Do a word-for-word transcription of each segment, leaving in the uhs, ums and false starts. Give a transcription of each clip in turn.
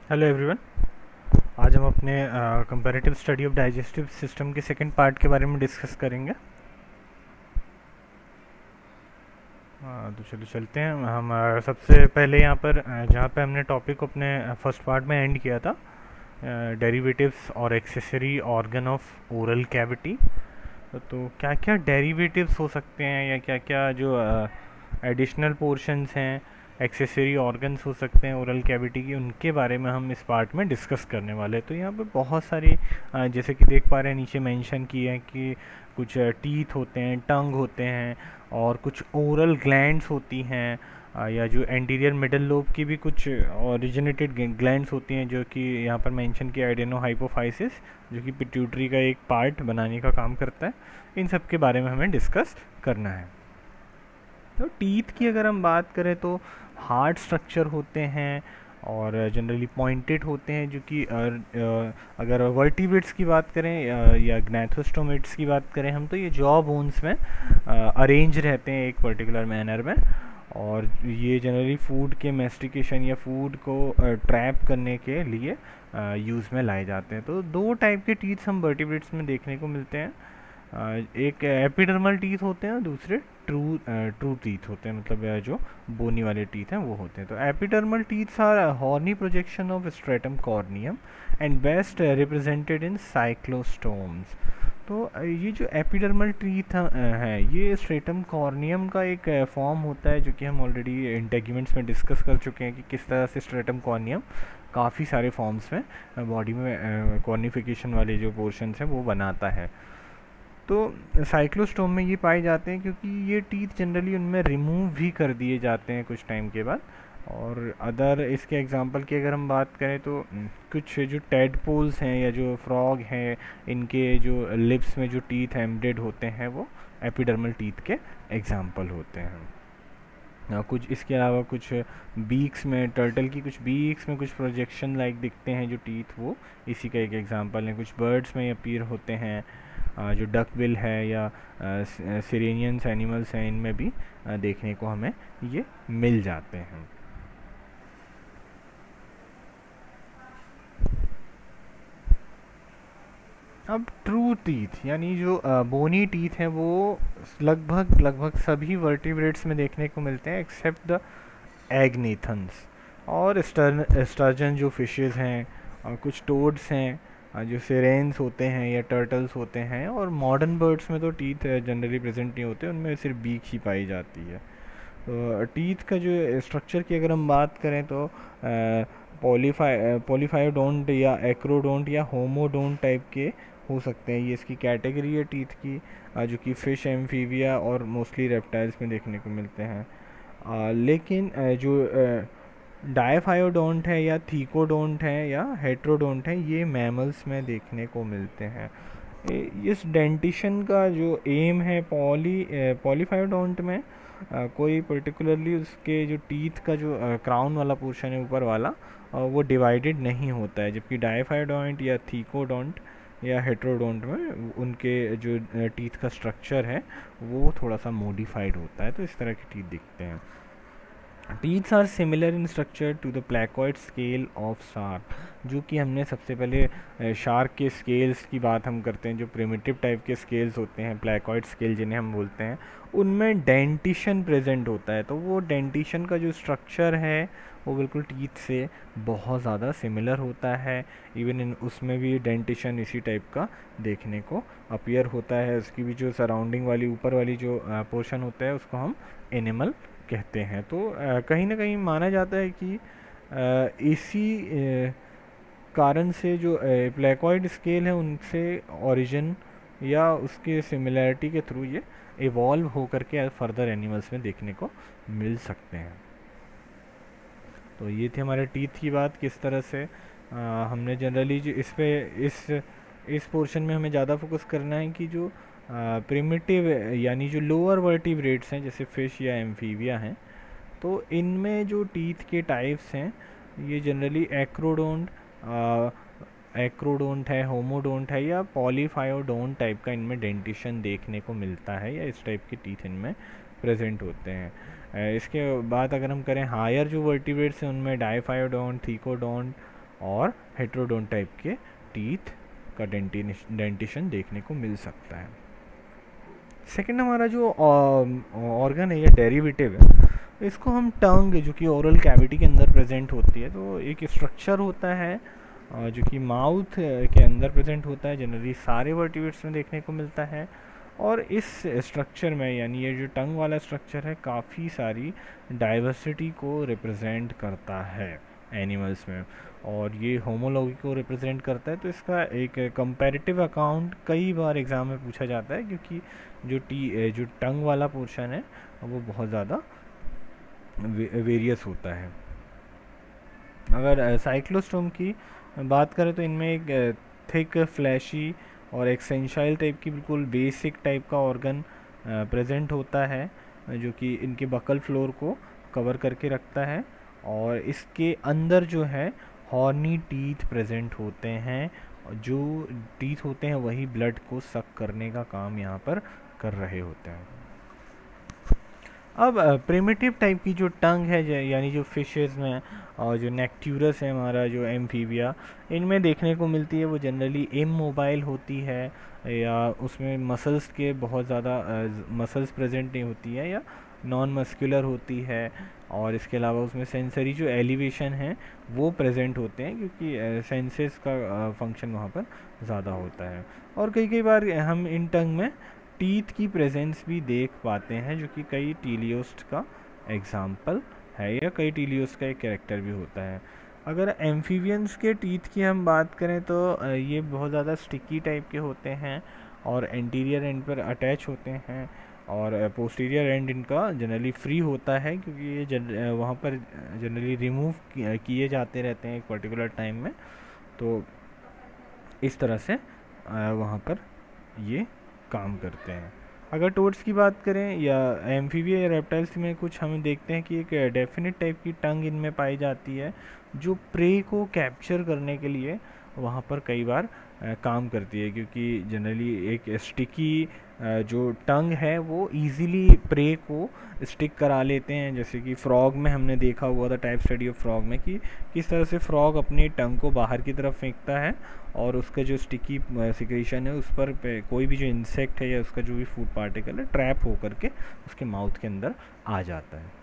Hello everyone. आज हम अपने comparative study of digestive system के सेकंड पार्ट के बारे में डिस्कस करेंगे। आ, तो चलो चलते हैं हम। आ, सबसे पहले यहाँ पर आ, जहाँ पे हमने टॉपिक को अपने फर्स्ट पार्ट में एंड किया था, डेरिवेटिव्स और accessory organ of oral cavity. तो क्या क्या डेरिवेटिव्स हो सकते हैं या क्या क्या जो एडिशनल पोर्शंस हैं, एक्सेसरी ऑर्गन्स हो सकते हैं ओरल कैविटी की, उनके बारे में हम इस पार्ट में डिस्कस करने वाले हैं। तो यहाँ पे बहुत सारी अ, जैसे कि देख पा रहे हैं नीचे मेंशन किए हैं कि कुछ टीथ होते हैं, टंग होते हैं और कुछ ओरल ग्लैंड्स होती हैं, अ, या जो एंटीरियर मिडल लोब की भी कुछ ओरिजिनेटेड ग्लैंड्स होती हैं, जो कि यहाँ पर मेंशन किया एडेनो हाइपोफाइसिस, जो कि पिट्यूटरी का एक पार्ट बनाने का काम करता है। इन सब के बारे में हमें डिस्कस करना है। तो टीथ की अगर हम बात करें तो हार्ड स्ट्रक्चर होते हैं और जनरली पॉइंटेड होते हैं, जो कि अगर वर्टिब्रेट्स की बात करें या ग्नैथोस्टोमेट्स की बात करें हम, तो ये जॉ बोन्स में अरेंज रहते हैं एक पर्टिकुलर मैनर में, और ये जनरली फूड के मेस्टिकेशन या फूड को ट्रैप करने के लिए यूज़ में लाए जाते हैं। तो दो टाइप के टीथ्स हम वर्टिब्रेट्स में देखने को मिलते हैं। एक एपिडर्मल टीथ होते हैं, दूसरे ट्रू ट्रू टीथ होते हैं, मतलब जो बोनी वाले टीथ हैं वो होते हैं। तो epidermal teeths are horny projection of stratum corneum and best represented in cyclostomes. तो ये जो एपिडर्मल टीथ है ये स्ट्रेटम कॉर्नियम का एक फॉर्म होता है, जो कि हम ऑलरेडी इंटेग्यूमेंट्स में डिस्कस कर चुके हैं कि किस तरह से स्ट्रेटम कॉर्नियम काफ़ी सारे फॉर्म्स में बॉडी में कॉर्निफिकेशन वाले जो पोर्शंस हैं वो बनाता है। तो साइक्लोस्टोम में ये पाए जाते हैं क्योंकि ये टीथ जनरली उनमें रिमूव भी कर दिए जाते हैं कुछ टाइम के बाद। और अदर इसके एग्जांपल की अगर हम बात करें तो कुछ जो टेडपोल्स हैं या जो फ्रॉग हैं, इनके जो लिप्स में जो टीथ एम्बेडेड होते हैं वो एपिडर्मल टीथ के एग्जांपल होते हैं। आ, कुछ इसके अलावा कुछ बीक्स में, टर्टल की कुछ बीक्स में कुछ प्रोजेक्शन लाइक दिखते हैं जो टीथ, वो इसी का एक एग्जांपल है। कुछ बर्ड्स में अपीयर होते हैं, आ, जो डक बिल है या सिरेनियंस एनिमल्स हैं, इनमें भी आ, देखने को हमें ये मिल जाते हैं। अब ट्रू टीथ यानी जो बोनी टीथ हैं वो लगभग लगभग सभी वर्टिब्रेट्स में देखने को मिलते हैं एक्सेप्ट द एग्नेथन्स और स्टर्जन जो फिशेस हैं, और कुछ टोड्स हैं, जो सिरेन्स होते हैं या टर्टल्स होते हैं। और मॉडर्न बर्ड्स में तो टीथ जनरली प्रेजेंट नहीं होते, उनमें सिर्फ बीक ही पाई जाती है। तो टीथ का जो स्ट्रक्चर की अगर हम बात करें तो पॉलीफाई पॉलीफायोडोंट या एक्रोडोंट या होमोडोंट टाइप के हो सकते हैं। ये इसकी कैटेगरी है टीथ की, जो कि फिश, एम्फीबिया और मोस्टली रेप्टाइल्स में देखने को मिलते हैं। आ, लेकिन आ, जो डायफायोडोंट है या थीकोडोंट है या हेट्रोडोंट है, ये मैमल्स में देखने को मिलते हैं। इस डेंटिशन का जो एम है पॉली पॉलीफायोडोंट में, आ, कोई पर्टिकुलरली उसके जो टीथ का जो क्राउन वाला पोर्शन है ऊपर वाला, आ, वो डिवाइडेड नहीं होता है, जबकि डायफायोडोंट या थीकोडोंट या हेट्रोडोंट में उनके जो टीथ का स्ट्रक्चर है वो थोड़ा सा मॉडिफाइड होता है। तो इस तरह के टीथ दिखते हैं। Teeths are similar in structure to the placoid scale of shark, जो कि हमने सबसे पहले शार्क के स्केल्स की बात हम करते हैं, जो प्रिमिटिव टाइप के स्केल्स होते हैं, प्लैकॉइड स्केल जिन्हें हम बोलते हैं, उनमें डेंटिशन प्रेजेंट होता है। तो वो डेंटिशन का जो स्ट्रक्चर है वो बिल्कुल टीथ से बहुत ज़्यादा सिमिलर होता है। इवन इन उसमें भी डेंटिशन इसी टाइप का देखने को अपीयर होता है। उसकी भी जो सराउंडिंग वाली ऊपर वाली जो पोर्शन होता है उसको हम एनिमल कहते हैं। तो आ, कहीं ना कहीं माना जाता है कि आ, इसी कारण से जो प्लैकॉइड स्केल है उनसे ओरिजिन या उसके सिमिलैरिटी के थ्रू ये इवॉल्व होकर के फर्दर एनिमल्स में देखने को मिल सकते हैं। तो ये थी हमारे टीथ की बात, किस तरह से आ, हमने जनरली जो इस पे इस इस पोर्शन में हमें ज़्यादा फोकस करना है कि जो प्रिमिटिव यानी जो लोअर वर्टिब्रेट्स हैं जैसे फिश या एम्फीबिया हैं, तो इनमें जो टीथ के टाइप्स हैं ये जनरली एक्रोडोंट एक्रोडोंट है, होमोडोंट है या पॉलीफायोडोंट टाइप का इनमें डेंटिशन देखने को मिलता है, या इस टाइप के टीथ इनमें प्रेजेंट होते हैं। इसके बाद अगर हम करें हायर जो वर्टिब्रेट्स हैं उनमें डायफायोडोंट, थीकोडोंट और हेट्रोडोन टाइप के टीथ का डेंटिशन देखने को मिल सकता है। सेकंड हमारा जो ऑर्गन है या डेरिवेटिव है, इसको हम टंग, जो कि ओरल कैविटी के अंदर प्रेजेंट होती है, तो एक स्ट्रक्चर होता है जो कि माउथ के अंदर प्रेजेंट होता है, जनरली सारे वर्टिब्रेट्स में देखने को मिलता है। और इस स्ट्रक्चर में, यानी ये जो टंग वाला स्ट्रक्चर है, काफ़ी सारी डाइवर्सिटी को रिप्रेजेंट करता है एनिमल्स में, और ये होमोलॉगी को रिप्रेजेंट करता है। तो इसका एक कंपैरेटिव अकाउंट कई बार एग्ज़ाम में पूछा जाता है, क्योंकि जो टी जो टंग वाला पोर्शन है वो बहुत ज़्यादा वे, वेरियस होता है। अगर साइक्लोस्टोम की बात करें तो इनमें एक थिक, फ्लैशी और एक्सेंशाइल टाइप की बिल्कुल बेसिक टाइप का ऑर्गन प्रेजेंट होता है, जो कि इनके बकल फ्लोर को कवर करके रखता है। और इसके अंदर जो है हॉर्नी टीथ प्रेजेंट होते हैं, जो टीथ होते हैं वही ब्लड को सक करने का काम यहाँ पर कर रहे होते हैं। अब प्रिमिटिव टाइप की जो टंग है, यानी जो फिशेस में और जो नेक्ट्यूरस है हमारा, जो एम्फीबिया, इनमें देखने को मिलती है, वो जनरली इमोबाइल होती है, या उसमें मसल्स के बहुत ज़्यादा मसल्स प्रेजेंट नहीं होती है, या नॉन मस्कुलर होती है। और इसके अलावा उसमें सेंसरी जो एलिवेशन है वो प्रेजेंट होते हैं, क्योंकि सेंसेस का फंक्शन वहाँ पर ज़्यादा होता है। और कई कई बार हम इन टंग में टीथ की प्रेजेंस भी देख पाते हैं, जो कि कई टीलियोस्ट का एग्जाम्पल है, या कई टीलियोस्ट का एक कैरेक्टर भी होता है। अगर एम्फीबियंस के टीथ की हम बात करें तो ये बहुत ज़्यादा स्टिकी टाइप के होते हैं और एंटीरियर एंड पर अटैच होते हैं, और पोस्टीरियर एंड इनका जनरली फ्री होता है, क्योंकि ये जन, वहाँ पर जनरली रिमूव किए जाते रहते हैं एक पर्टिकुलर टाइम में। तो इस तरह से वहाँ पर ये काम करते हैं। अगर टोड्स की बात करें या एम्फीबिया या रेप्टाइल्स में, कुछ हम देखते हैं कि एक डेफिनेट टाइप की टंग इनमें पाई जाती है, जो प्रे को कैप्चर करने के लिए वहाँ पर कई बार आ, काम करती है, क्योंकि जनरली एक स्टिकी जो टंग है वो इजीली प्रे को स्टिक करा लेते हैं। जैसे कि फ्रॉग में हमने देखा हुआ था, टाइप स्टडी ऑफ फ्रॉग में, कि किस तरह से फ्रॉग अपनी टंग को बाहर की तरफ फेंकता है, और उसका जो स्टिकी सिक्रेशन है उस पर कोई भी जो इंसेक्ट है या उसका जो भी फूड पार्टिकल है ट्रैप होकर के उसके माउथ के अंदर आ जाता है।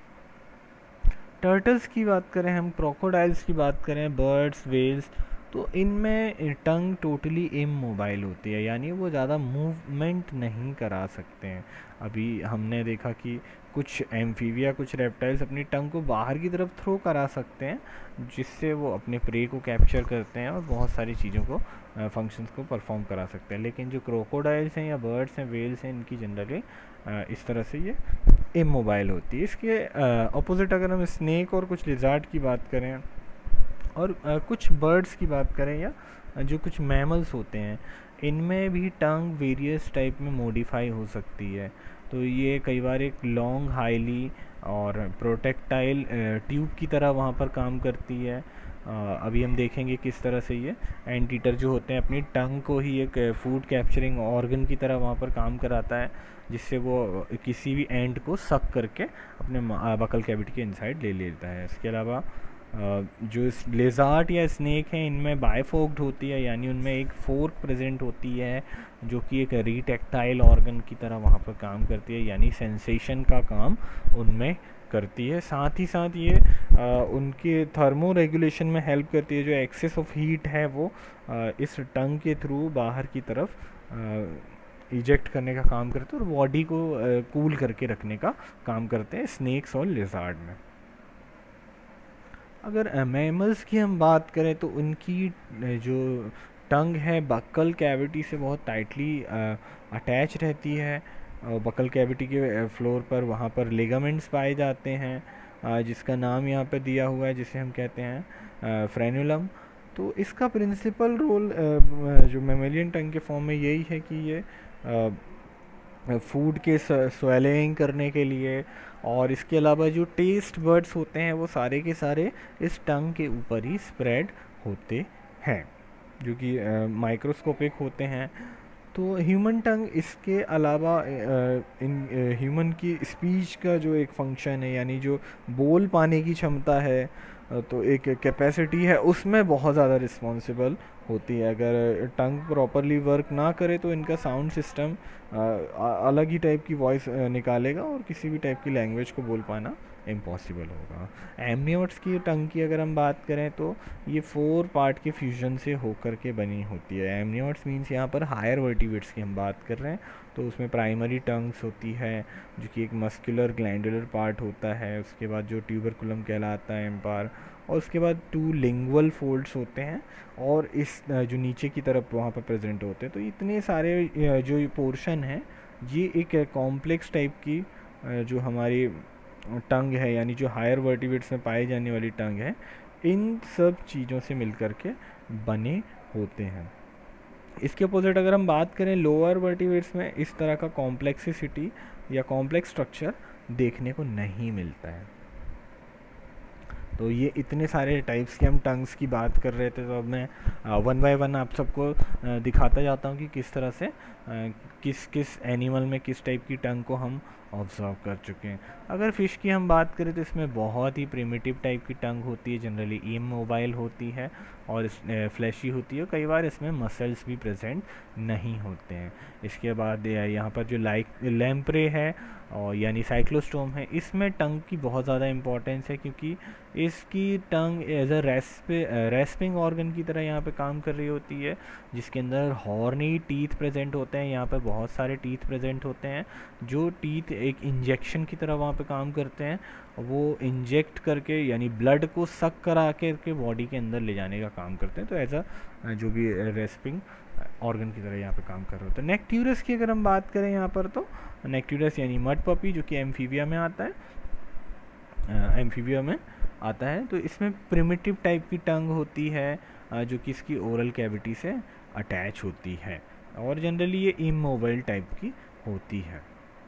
टर्टल्स की बात करें हम, क्रोकोडाइल्स की बात करें, बर्ड्स, वेल्स, तो इनमें टंग टोटली इमोबाइल होती है, यानी वो ज़्यादा मूवमेंट नहीं करा सकते हैं। अभी हमने देखा कि कुछ एम्फीबिया, कुछ रेप्टाइल्स अपनी टंग को बाहर की तरफ थ्रो करा सकते हैं, जिससे वो अपने प्रे को कैप्चर करते हैं और बहुत सारी चीज़ों को, फंक्शंस को परफॉर्म करा सकते हैं। लेकिन जो क्रोकोडाइल्स हैं या बर्ड्स हैं, वेल्स हैं, इनकी जनरली इस तरह से ये इमोबाइल होती है। इसके अपोजिट अगर हम स्नेक और कुछ लिजार्ड की बात करें, और आ, कुछ बर्ड्स की बात करें, या जो कुछ मैमल्स होते हैं, इनमें भी टंग वेरियस टाइप में मॉडिफाई हो सकती है। तो ये कई बार एक लॉन्ग, हाईली और प्रोटेक्टाइल ट्यूब की तरह वहाँ पर काम करती है। आ, अभी हम देखेंगे किस तरह से ये एंटीटर जो होते हैं अपनी टंग को ही एक फूड कैप्चरिंग ऑर्गन की तरह वहाँ पर काम कराता है, जिससे वो किसी भी एंड को सक करके अपने बकल कैविटी के इनसाइड ले लेता है। इसके अलावा Uh, जो लेजार्ड या स्नेक हैं, इनमें बाइफोक्ड होती है, यानी उनमें एक फोर्क प्रेजेंट होती है, जो कि एक रीटेक्टाइल ऑर्गन की तरह वहाँ पर काम करती है, यानी सेंसेशन का काम उनमें करती है। साथ ही साथ ये आ, उनके थर्मो रेगुलेशन में हेल्प करती है। जो एक्सेस ऑफ हीट है वो आ, इस टंग के थ्रू बाहर की तरफ इजेक्ट करने का काम करते हैं, और बॉडी को कूल करके रखने का काम करते हैं स्नेक्स और लेजार्ड में। अगर मैमल्स की हम बात करें तो उनकी जो टंग है बकल कैविटी से बहुत टाइटली अटैच रहती है। बकल कैविटी के फ्लोर पर वहाँ पर लिगामेंट्स पाए जाते हैं, जिसका नाम यहाँ पर दिया हुआ है, जिसे हम कहते हैं फ्रेनुलम। तो इसका प्रिंसिपल रोल जो मैमेलियन टंग के फॉर्म में यही है कि ये फूड के स्वेलिंग करने के लिए, और इसके अलावा जो टेस्ट बर्ड्स होते हैं वो सारे के सारे इस टंग के ऊपर ही स्प्रेड होते हैं, जो कि माइक्रोस्कोपिक होते हैं। तो ह्यूमन टंग इसके अलावा इन ह्यूमन की स्पीच का जो एक फंक्शन है, यानी जो बोल पाने की क्षमता है, तो एक कैपेसिटी है उसमें बहुत ज़्यादा रिस्पॉन्सिबल होती है। अगर टंग प्रॉपरली वर्क ना करे तो इनका साउंड सिस्टम अलग ही टाइप की वॉइस निकालेगा और किसी भी टाइप की लैंग्वेज को बोल पाना इम्पॉसिबल होगा। एमनियोट्स की टंग की अगर हम बात करें तो ये फोर पार्ट के फ्यूजन से होकर के बनी होती है। एमनियोट्स मीन्स यहाँ पर हायर वर्टिब्रेट्स की हम बात कर रहे हैं, तो उसमें प्राइमरी टंग्स होती है जो कि एक मस्कुलर ग्लैंडुलर पार्ट होता है, उसके बाद जो ट्यूबरकुलम कहलाता है एम्पायर, और उसके बाद टू लिंगुअल फोल्ड्स होते हैं और इस जो नीचे की तरफ वहाँ पर प्रेजेंट होते हैं। तो इतने सारे जो पोर्शन है ये एक कॉम्प्लेक्स टाइप की जो हमारी टंग है, यानी जो हायर वर्टिब्रेट्स में पाई जाने वाली टंग है, इन सब चीज़ों से मिलकर के बने होते हैं। इसके अपोजिट अगर हम बात करें लोअर वर्टिब्रेट्स में इस तरह का कॉम्प्लेक्सिसिटी या कॉम्प्लेक्स स्ट्रक्चर देखने को नहीं मिलता है। तो ये इतने सारे टाइप्स के हम टंग्स की बात कर रहे थे, तो अब मैं वन बाय वन आप सबको दिखाता जाता हूँ कि किस तरह से आ, किस किस एनिमल में किस टाइप की टंग को हम ऑब्जर्व कर चुके हैं। अगर फ़िश की हम बात करें तो इसमें बहुत ही प्रिमिटिव टाइप की टंग होती है, जनरली इमोबाइल होती है और फ्लैशी होती है, कई बार इसमें मसल्स भी प्रेजेंट नहीं होते हैं। इसके बाद यहाँ पर जो लाइक लैम्प्रे है और यानी साइक्लोस्टोम है, इसमें टंग की बहुत ज़्यादा इंपॉर्टेंस है क्योंकि इसकी tongue as a rasp rasping organ की तरह यहाँ पे काम कर रही होती है, जिसके अंदर हॉर्नी टीथ प्रेजेंट होते हैं। यहाँ पे बहुत सारे टीथ प्रेजेंट होते हैं जो टीथ एक इंजेक्शन की तरह वहाँ पे काम करते हैं। वो इंजेक्ट करके यानी ब्लड को सक करा के, के बॉडी के अंदर ले जाने का काम करते हैं। तो एज अ जो भी रेस्पिंग ऑर्गन की तरह यहाँ पे काम कर रहे होते हैं। नेक्ट्यूरस की अगर हम बात करें यहाँ पर, तो नेक्ट्यूरस यानी मड पपी जो कि एम्फीबिया में आता है, एम्फीबिया में आता है। तो इसमें प्रिमिटिव टाइप की टंग होती है जो कि इसकी ओरल कैविटी से अटैच होती है और जनरली ये इमोबाइल टाइप की होती है।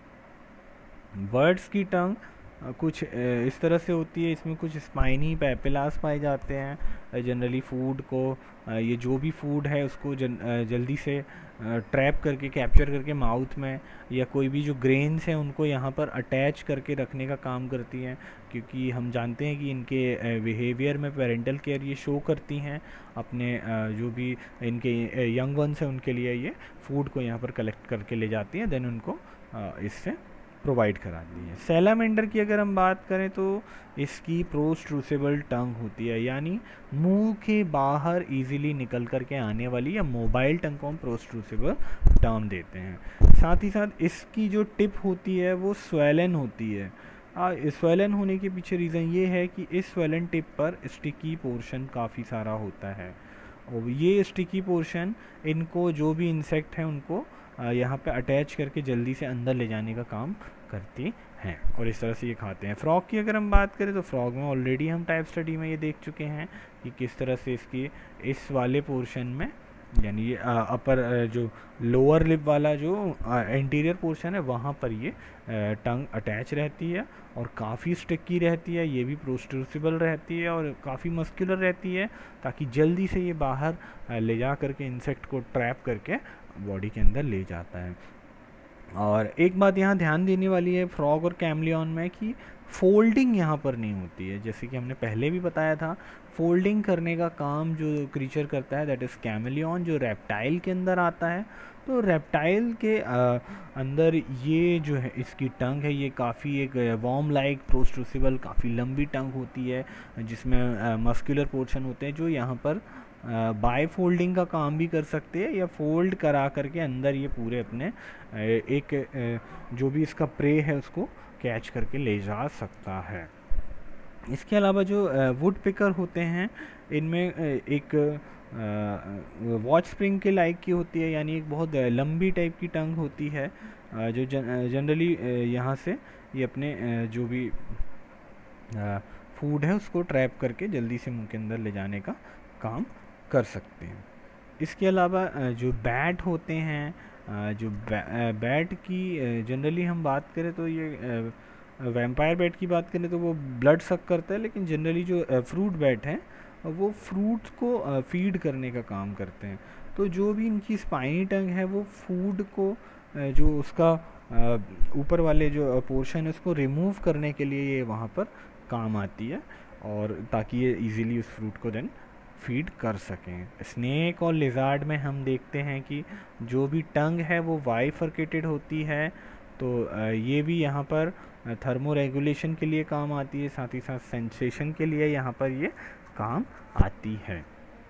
बर्ड्स की टंग कुछ इस तरह से होती है, इसमें कुछ स्पाइनी पैपिलास पाए जाते हैं। जनरली फूड को, ये जो भी फूड है उसको जन, जल्दी से ट्रैप करके कैप्चर करके माउथ में, या कोई भी जो ग्रेन्स हैं उनको यहाँ पर अटैच करके रखने का काम करती हैं, क्योंकि हम जानते हैं कि इनके बिहेवियर में पेरेंटल केयर ये शो करती हैं। अपने जो भी इनके यंग वंस हैं उनके लिए ये फूड को यहाँ पर कलेक्ट करके ले जाती हैं, देन उनको इससे प्रोवाइड कराती है। सैलामेंडर की अगर हम बात करें तो इसकी प्रोस्ट्रूसिबल टंग होती है, यानी मुंह के बाहर इजीली निकल करके आने वाली या मोबाइल टंग को हम प्रोस्ट्रूसिबल टर्म देते हैं। साथ ही साथ इसकी जो टिप होती है वो स्वेलन होती है। स्वेलन होने के पीछे रीज़न ये है कि इस स्वेलन टिप पर स्टिकी पोर्शन काफ़ी सारा होता है और ये स्टिकी पोर्शन इनको जो भी इंसेक्ट हैं उनको यहाँ पे अटैच करके जल्दी से अंदर ले जाने का काम करती हैं और इस तरह से ये खाते हैं। फ्रॉग की अगर हम बात करें तो फ्रॉग में ऑलरेडी हम टाइप स्टडी में ये देख चुके हैं कि किस तरह से इसकी इस वाले पोर्शन में, यानी ये अपर जो लोअर लिप वाला जो इंटीरियर पोर्शन है वहाँ पर ये टंग अटैच रहती है और काफ़ी स्टिकी रहती है, ये भी प्रोस्ट्रूसिबल रहती है और काफ़ी मस्कुलर रहती है, ताकि जल्दी से ये बाहर ले जा करके इंसेक्ट को ट्रैप करके बॉडी के अंदर ले जाता है। और एक बात यहाँ ध्यान देने वाली है फ्रॉग और कैमलियन में कि फोल्डिंग यहाँ पर नहीं होती है। जैसे कि हमने पहले भी बताया था, फोल्डिंग करने का काम जो क्रीचर करता है दैट इज़ कैमलियन, जो रेप्टाइल के अंदर आता है। तो रेप्टाइल के आ, अंदर ये जो है इसकी टंग है, ये काफ़ी एक वॉर्म लाइक प्रोस्ट्रूसिबल काफ़ी लंबी टंग होती है, जिसमें मस्कुलर पोर्शन होते हैं जो यहाँ पर बाय फोल्डिंग का काम भी कर सकते हैं या फोल्ड करा करके अंदर ये पूरे अपने एक जो भी इसका प्रे है उसको कैच करके ले जा सकता है। इसके अलावा जो वुड पिकर होते हैं इनमें एक वॉच स्प्रिंग के लाइक की होती है, यानी एक बहुत लंबी टाइप की टंग होती है जो जनरली यहाँ से ये अपने जो भी फूड है उसको ट्रैप करके जल्दी से मुंह के अंदर ले जाने का काम कर सकते हैं। इसके अलावा जो बैट होते हैं, जो बैट की जनरली हम बात करें तो ये वैम्पायर बैट की बात करें तो वो ब्लड सक करता है, लेकिन जनरली जो फ्रूट बैट हैं वो फ्रूट को फीड करने का काम करते हैं। तो जो भी इनकी स्पाइनी टंग है वो फूड को जो उसका ऊपर वाले जो पोर्शन है उसको रिमूव करने के लिए ये वहाँ पर काम आती है। और ताकि ये इजीली उस फ्रूट को देन फीड कर सकें। स्नेक और लिजार्ड में हम देखते हैं कि जो भी टंग है वो बाइफरकेटेड होती है, तो ये भी यहाँ पर थर्मो रेगुलेशन के लिए काम आती है, साथ ही साथ सेंसेशन के लिए यहाँ पर ये काम आती है।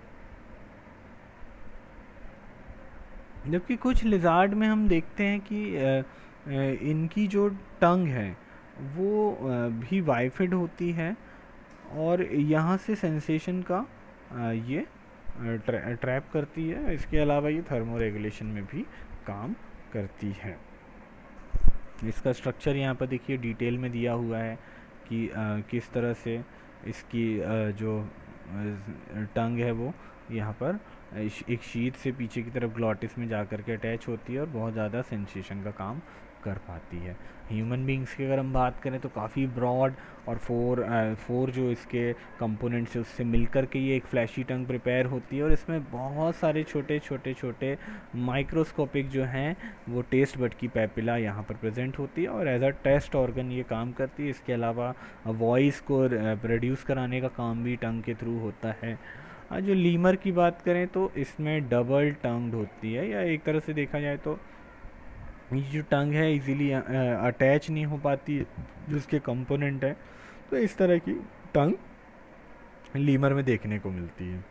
जबकि कुछ लिजार्ड में हम देखते हैं कि इनकी जो टंग है वो भी बाइफिड होती है और यहाँ से सेंसेशन का ये ट्रै, ट्रैप करती है। इसके अलावा ये थर्मो रेगुलेशन में भी काम करती है। इसका स्ट्रक्चर यहाँ पर देखिए डिटेल में दिया हुआ है कि आ, किस तरह से इसकी आ, जो टंग है वो यहाँ पर एक शीट से पीछे की तरफ ग्लॉटिस में जा कर के अटैच होती है और बहुत ज़्यादा सेंसेशन का काम कर पाती है। ह्यूमन बींग्स की अगर हम बात करें तो काफ़ी ब्रॉड और फोर फोर जो इसके कंपोनेंट्स है उससे मिलकर के ये एक फ्लैशी टंग प्रिपेयर होती है और इसमें बहुत सारे छोटे छोटे छोटे माइक्रोस्कोपिक जो हैं वो टेस्ट बड की पैपिला यहाँ पर प्रेजेंट होती है और एज अ टेस्ट ऑर्गन ये काम करती है। इसके अलावा वॉइस को प्रोड्यूस कराने का काम भी टंग के थ्रू होता है। जो लीमर की बात करें तो इसमें डबल टंग्ड होती है, या एक तरह से देखा जाए तो ये जो टंग है इजीली अटैच नहीं हो पाती जिसके कंपोनेंट है, तो इस तरह की टंग लीमर में देखने को मिलती है।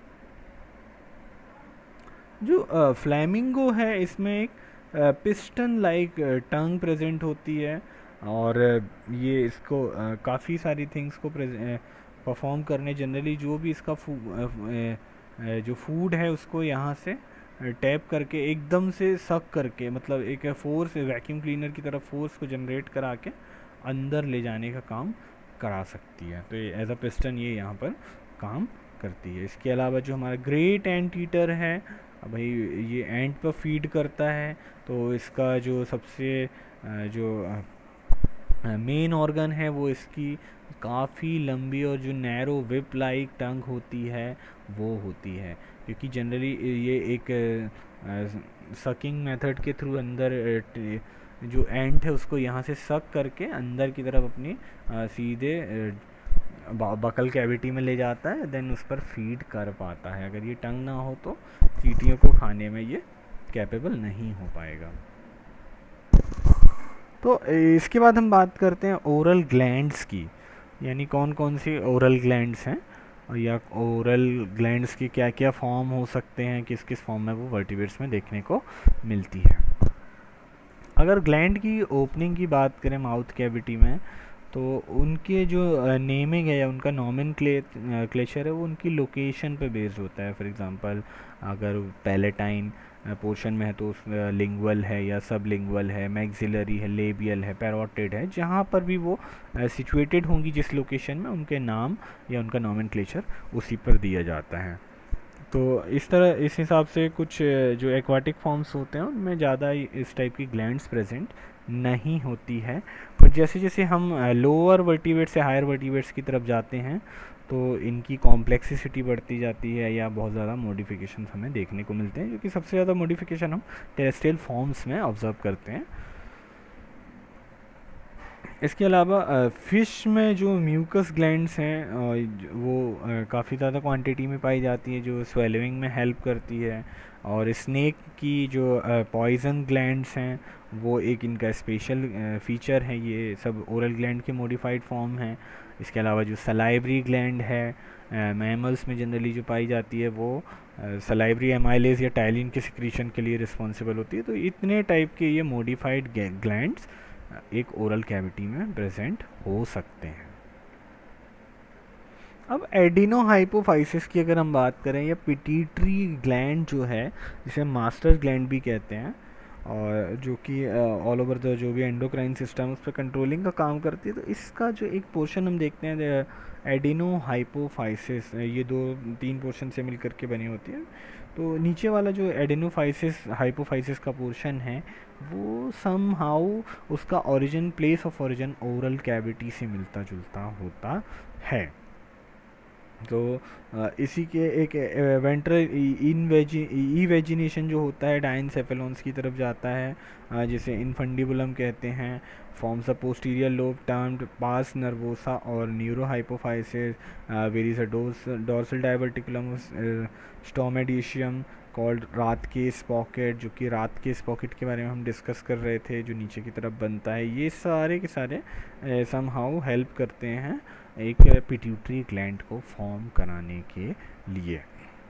जो फ्लैमिंगो है इसमें एक पिस्टन लाइक टंग प्रेजेंट होती है और ये इसको काफ़ी सारी थिंग्स को परफॉर्म करने, जनरली जो भी इसका फू, जो फूड है उसको यहाँ से टैप करके एकदम से सक करके, मतलब एक फोर्स वैक्यूम क्लीनर की तरफ फोर्स को जनरेट करा के अंदर ले जाने का काम करा सकती है। तो ये एज अ पिस्टन ये यहाँ पर काम करती है। इसके अलावा जो हमारा ग्रेट एंट ईटर है, भाई ये एंट पर फीड करता है, तो इसका जो सबसे जो मेन ऑर्गन है वो इसकी काफ़ी लंबी और जो नैरो विप लाइक टंग होती है वो होती है, क्योंकि जनरली ये एक सकिंग मेथड के थ्रू अंदर जो एंट है उसको यहाँ से सक करके अंदर की तरफ अपनी आ, सीधे बकल कैविटी में ले जाता है, देन उस पर फीड कर पाता है। अगर ये टंग ना हो तो चींटियों को खाने में ये कैपेबल नहीं हो पाएगा। तो इसके बाद हम बात करते हैं ओरल ग्लैंड्स की, यानी कौन कौन सी ओरल ग्लैंड्स हैं या ओरल ग्लैंड्स के क्या क्या फॉर्म हो सकते हैं, किस किस फॉर्म में वो वर्टिब्रेट्स में देखने को मिलती है। अगर ग्लैंड की ओपनिंग की बात करें माउथ कैविटी में, तो उनके जो नेमिंग है या उनका नॉमेनक्लेचर है वो उनकी लोकेशन पे बेस्ड होता है। फॉर एग्जांपल अगर पैलेटाइन पोर्शन में है तो उस लिंगुअल है या सब लिंगुअल है, मैक्सिलरी है, लेबियल है, पैरोटिड है, जहाँ पर भी वो सिचुएटेड होंगी जिस लोकेशन में, उनके नाम या उनका नॉमेनक्लेचर उसी पर दिया जाता है। तो इस तरह इस हिसाब से कुछ जो एक्वाटिक फॉर्म्स होते हैं उनमें ज़्यादा इस टाइप की ग्लैंड्स प्रेजेंट नहीं होती है। पर जैसे जैसे हम लोअर वर्टिब्रेट से हायर वर्टिब्रेट्स की तरफ जाते हैं तो इनकी कॉम्प्लेक्सिसिटी बढ़ती जाती है या बहुत ज़्यादा मॉडिफिकेशन हमें देखने को मिलते हैं, क्योंकि सबसे ज़्यादा मॉडिफिकेशन हम टेरेस्ट्रियल फॉर्म्स में ऑब्जर्व करते हैं। इसके अलावा फ़िश में जो म्यूकस ग्लैंड्स हैं वो काफ़ी ज़्यादा क्वांटिटी में पाई जाती है जो स्वेलिंग में हेल्प करती है, और स्नेक की जो पॉइजन ग्लैंड्स हैं वो एक इनका स्पेशल फीचर है। ये सब ओरल ग्लैंड के मॉडिफाइड फॉर्म हैं। इसके अलावा जो सलाइवरी ग्लैंड है मैमल्स में जनरली जो पाई जाती है वो सलाइवरी एमाइलेज या टाइलिन के सिक्रीशन के लिए रिस्पॉन्सिबल होती है। तो इतने टाइप के ये मॉडिफाइड ग्लैंड्स एक ओरल कैविटी में प्रेजेंट हो सकते हैं। अब एडिनोहाइपोफाइसिस की अगर हम बात करें, या पिट्यूटरी ग्लैंड जो है जिसे मास्टर ग्लैंड भी कहते हैं, और जो कि ऑल ओवर द जो भी एंडोक्राइन सिस्टम उस पर कंट्रोलिंग का काम करती है, तो इसका जो एक पोर्शन हम देखते हैं एडिनोहाइपोफाइसिस, ये दो तीन पोर्शन से मिलकर के बनी होती है। तो नीचे वाला जो एडिनोफाइसिस हाइपोफाइसिस का पोर्शन है वो सम हाउ उसका origin place of origin oral cavity से मिलता जुलता होता है। तो इसी के एक वेंट्रल ई वेजिनेशन जो होता है डाइनसेफेलॉन्स की तरफ जाता है, जिसे इनफंडिबुलम कहते हैं, forms a posterior lobe termed pars nervosa और neurohypophysis, varies a dorsal diverticulum stomodeum called Rathke's pocket, जो कि रात केस पॉकेट के बारे में हम डिस्कस कर रहे थे, जो नीचे की तरफ बनता है। ये सारे के सारे समहाउ हेल्प करते हैं एक पिट्यूटरी ग्लैंड को फॉर्म कराने के लिए।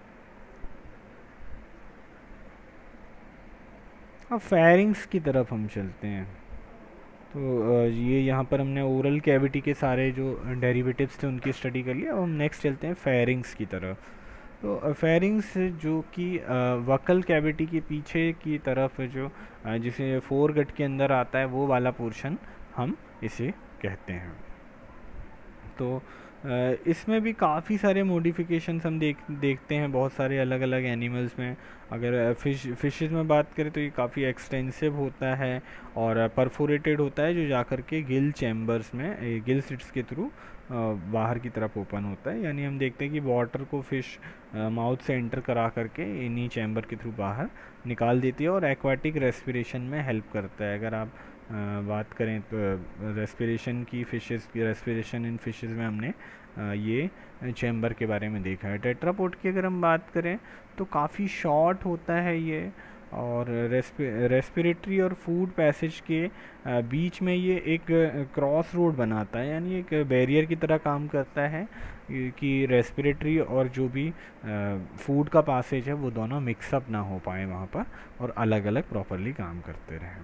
अब फेरिंक्स की तरफ हम चलते हैं। तो ये यहाँ पर हमने ओरल कैविटी के सारे जो डेरिवेटिव्स थे उनकी स्टडी कर लिया। अब हम नेक्स्ट चलते हैं फेरिंक्स की तरफ। तो फेरिंक्स जो कि वकल कैविटी के पीछे की तरफ जो जिसे फोर गट के अंदर आता है वो वाला पोर्शन हम इसे कहते हैं। तो इसमें भी काफ़ी सारे मॉडिफिकेशंस हम देख देखते हैं बहुत सारे अलग अलग एनिमल्स में। अगर फिश फिशेस में बात करें तो ये काफ़ी एक्सटेंसिव होता है और परफोरेटेड होता है, जो जाकर के गिल चैम्बर्स में गिल स्लिट्स के थ्रू बाहर की तरफ ओपन होता है। यानी हम देखते हैं कि वाटर को फिश माउथ से एंटर करा करके इन्हीं चैम्बर के थ्रू बाहर निकाल देती है और एक्वाटिक रेस्पिरेशन में हेल्प करता है। अगर आप आ, बात करें तो रेस्पिरेशन की फिशेस की रेस्पिरेशन इन फिशेस में हमने आ, ये चैम्बर के बारे में देखा है। टेट्रापोड की अगर हम बात करें तो काफ़ी शॉर्ट होता है ये, और रेस्पिरेटरी और फूड पैसेज के आ, बीच में ये एक क्रॉस रोड बनाता है, यानी एक बैरियर की तरह काम करता है कि रेस्पिरेटरी और जो भी फूड का पासेज है वो दोनों मिक्सअप ना हो पाए वहाँ पर और अलग अलग प्रॉपरली काम करते रहें।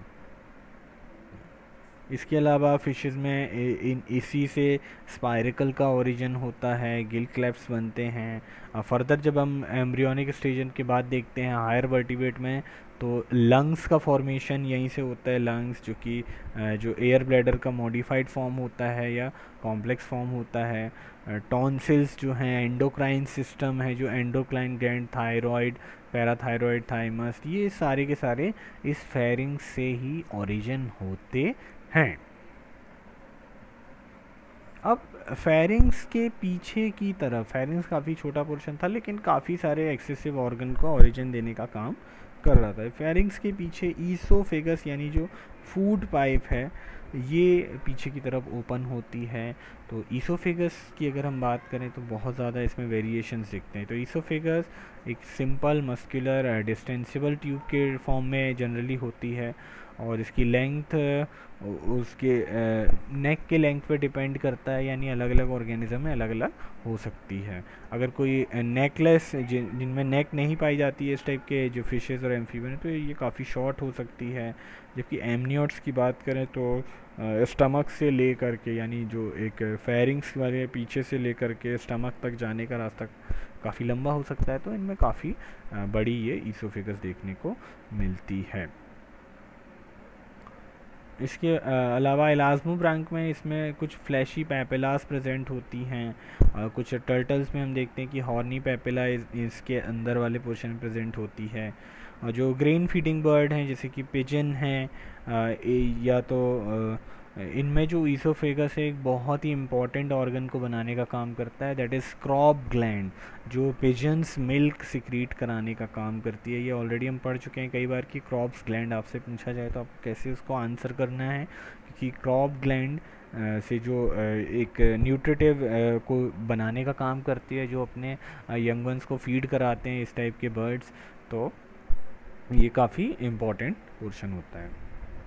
इसके अलावा फिशेस में इन इसी से स्पाइरिकल का ओरिजिन होता है, गिल क्लैप्स बनते हैं। फर्दर जब हम एम्ब्रियोनिक स्टेज के बाद देखते हैं हायर वर्टिब्रेट में, तो लंग्स का फॉर्मेशन यहीं से होता है। लंग्स जो कि जो एयर ब्लैडर का मॉडिफाइड फॉर्म होता है या कॉम्प्लेक्स फॉर्म होता है। टॉन्सिल्स जो हैं, एंडोक्राइन सिस्टम है, जो endocrine gland, thyroid, parathyroid, thymus, ये सारे के सारे इस फेरिंक्स से ही ओरिजिन होते हैं। अब फेरिंक्स के पीछे की तरफ, फेरिंक्स काफ़ी छोटा पोर्शन था लेकिन काफ़ी सारे एक्सेसिव ऑर्गन को ओरिजिन देने का काम कर रहा था। फेरिंक्स के पीछे ईसोफेगस यानी जो फूड पाइप है ये पीछे की तरफ ओपन होती है। तो ईसोफेगस की अगर हम बात करें तो बहुत ज़्यादा इसमें वेरिएशंस दिखते हैं। तो ईसोफेगस एक सिंपल मस्कुलर डिस्टेंसिबल ट्यूब के फॉर्म में जनरली होती है और इसकी लेंथ उसके नेक के लेंथ पे डिपेंड करता है, यानी अलग अलग ऑर्गेनिज्म में अलग अलग हो सकती है। अगर कोई नेकलेस जिन जिनमें नेक नहीं पाई जाती है इस टाइप के जो फिशेस और एम्फीबियन है, तो ये काफ़ी शॉर्ट हो सकती है। जबकि एमनियोट्स की बात करें तो स्टमक से ले करके, यानी जो एक फेरिंक्स वाले पीछे से ले करके स्टमक तक जाने का रास्ता काफ़ी लंबा हो सकता है। तो इनमें काफ़ी बड़ी ये ईसोफेगस देखने को मिलती है। इसके अलावा एलास्मोब्रांक में इसमें कुछ फ्लैशी पैपेलास प्रेजेंट होती हैं। कुछ टर्टल्स में हम देखते हैं कि हॉर्नी पैपेला इस, इसके अंदर वाले पोर्शन में प्रेजेंट होती है। और जो ग्रेन फीडिंग बर्ड हैं जैसे कि पिजन हैं, या तो इनमें जो ईसोफेगस है एक बहुत ही इम्पॉर्टेंट ऑर्गन को बनाने का काम करता है, दैट इज़ क्रॉप ग्लैंड, जो पिजन्स मिल्क सिक्रीट कराने का काम करती है। ये ऑलरेडी हम पढ़ चुके हैं कई बार कि क्रॉप्स ग्लैंड आपसे पूछा जाए तो आपको कैसे उसको आंसर करना है, क्योंकि क्रॉप ग्लैंड से जो एक न्यूट्रिटिव को बनाने का काम करती है, जो अपने यंग वंस को फीड कराते हैं इस टाइप के बर्ड्स। तो ये काफ़ी इम्पॉर्टेंट पोर्शन होता है।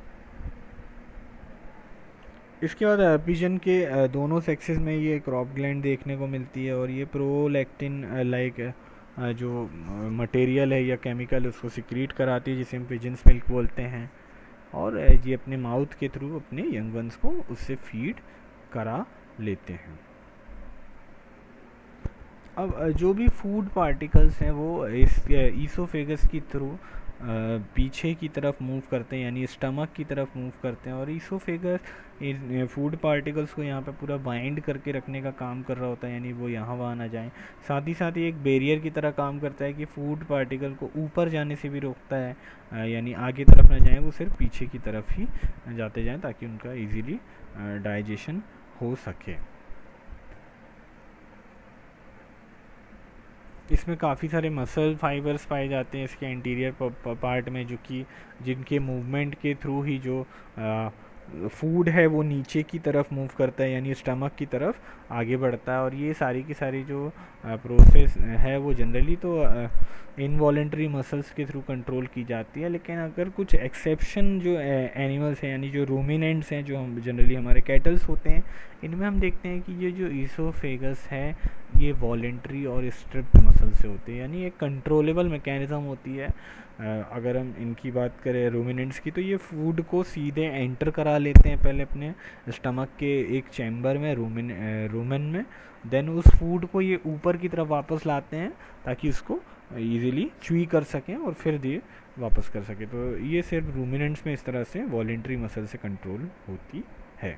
इसके बाद पिजन के दोनों सेक्सेस में ये क्रॉप ग्लैंड देखने को मिलती है और ये प्रोलैक्टिन लाइक जो मटेरियल है या केमिकल उसको सिक्रीट कराती है, जिसे हम पिजन्स मिल्क बोलते हैं, और ये अपने माउथ के थ्रू अपने यंग वंस को उससे फीड करा लेते हैं। अब जो भी फूड पार्टिकल्स हैं वो इस ईसोफेगस की थ्रू पीछे की तरफ मूव करते हैं, यानी स्टमक की तरफ मूव करते हैं, और ईसोफेगस इन फूड पार्टिकल्स को यहाँ पे पूरा बाइंड करके रखने का काम कर रहा होता है, यानी वो यहाँ वहाँ ना जाएं। साथ ही साथ ये एक बैरियर की तरह काम करता है कि फूड पार्टिकल को ऊपर जाने से भी रोकता है, यानी आगे तरफ ना जाएं, वो सिर्फ पीछे की तरफ ही जाते जाएं ताकि उनका ईजीली डाइजेशन हो सके। इसमें काफ़ी सारे मसल फाइबर्स पाए जाते हैं इसके एंटीरियर पार्ट में, जो कि जिनके मूवमेंट के थ्रू ही जो फूड है वो नीचे की तरफ मूव करता है, यानी स्टमक की तरफ आगे बढ़ता है। और ये सारी की सारी जो प्रोसेस है वो जनरली तो इनवॉलेंट्री मसल्स के थ्रू कंट्रोल की जाती है। लेकिन अगर कुछ एक्सेप्शन जो एनिमल्स हैं, यानी जो रूमिनेंट्स हैं, जो हम जनरली हमारे कैटल्स होते हैं, इनमें हम देखते हैं कि ये जो ईसोफेगस है ये वॉलेंट्री और स्ट्रिप्ड मसल से होती है, यानी एक कंट्रोलेबल मैकेनिज्म होती है। अगर हम इनकी बात करें रूमिनेंट्स की, तो ये फूड को सीधे एंटर करा लेते हैं पहले अपने स्टमक के एक चैम्बर में, रूमिन रूमेन में, देन उस फूड को ये ऊपर की तरफ वापस लाते हैं ताकि उसको इजीली च्यूई कर सकें और फिर ये वापस कर सकें। तो ये सिर्फ रूमिनेंट्स में इस तरह से वॉलेंट्री मसल से कंट्रोल होती है।